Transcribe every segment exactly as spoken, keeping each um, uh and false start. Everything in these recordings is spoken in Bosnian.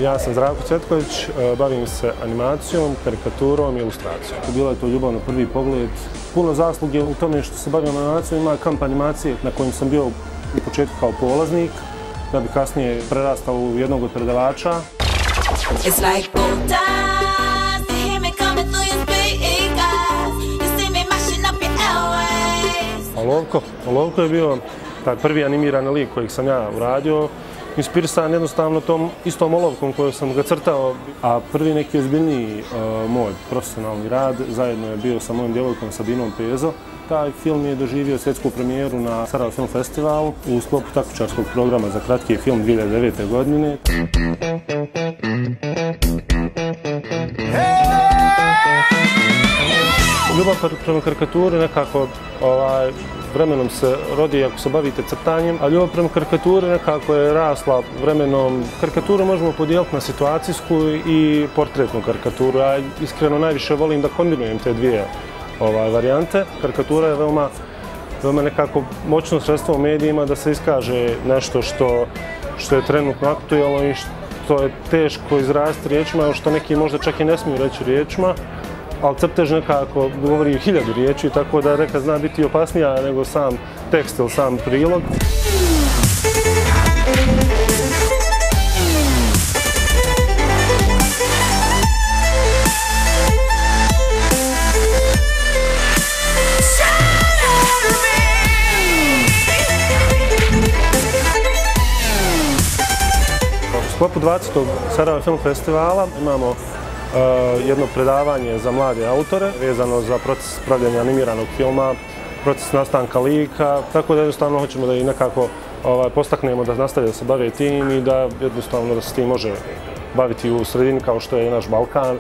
Ja sam Zdravko Cvetković, bavim se animacijom, karikaturom i ilustracijom. Bila je to ljubav na prvi pogled. Puno zasluge u tome što se bavim animacijom, ima kamp animacije na kojem sam bio u početku kao polaznik, da bi kasnije prerastao u jednog od predavača. Olovko. Olovko je bio taj prvi animirani lik kojeg sam ja uradio, inspirisan jednostavno tom istom olovkom koju sam ga crtao, a prvi neki ozbiljniji uh, moj profesionalni rad zajedno je bio sa mojom djevojkom Sabinom Pezo. Taj film je doživio svjetsku premijeru na Sarajevo Film Festivalu u sklopu takmičarskog programa za kratki film dvije hiljade devete. godine. Ljubav prema karikaturi nekako ovaj, vremenom se rodi ako se bavite crtanjem, a ljubav prema karikaturi nekako je rasla vremenom. Karikaturu možemo podijeliti na situacijsku i portretnu karikaturu. Ja iskreno najviše volim da kombinujem te dvije ovaj, varijante. Karikatura je veoma, veoma nekako moćno sredstvo u medijima da se iskaže nešto što, što je trenutno aktuelno i što je teško izraziti riječima, što neki možda čak i ne smiju reći riječima. Ali crtež nekako govori hiljadu riječi, tako da nekad zna biti opasnija nego sam tekst ili sam prilog. U sklopu dvadesetog Sarajevo Film Festivala imamo jedno predavanje za mlade autore vezano za proces pravljenja animiranog filma, proces nastanka lika, tako da jednostavno hoćemo da ih nekako ovaj, postaknemo da nastave da se bave tim i da jednostavno da se tim može baviti u sredini kao što je naš Balkan.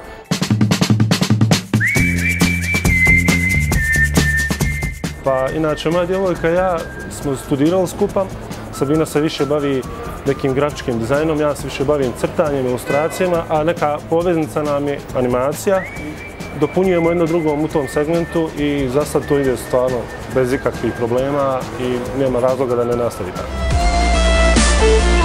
Pa inače, moja djevojka i ja smo studirali skupa. Sabina se više bavi nekim grafičkim dizajnom, ja se više bavim crtanjem, ilustracijama, a neka poveznica nam je animacija. Dopunjujemo jedno drugom u tom segmentu i za sad to ide stvarno bez ikakvih problema i nema razloga da ne nastavi tako.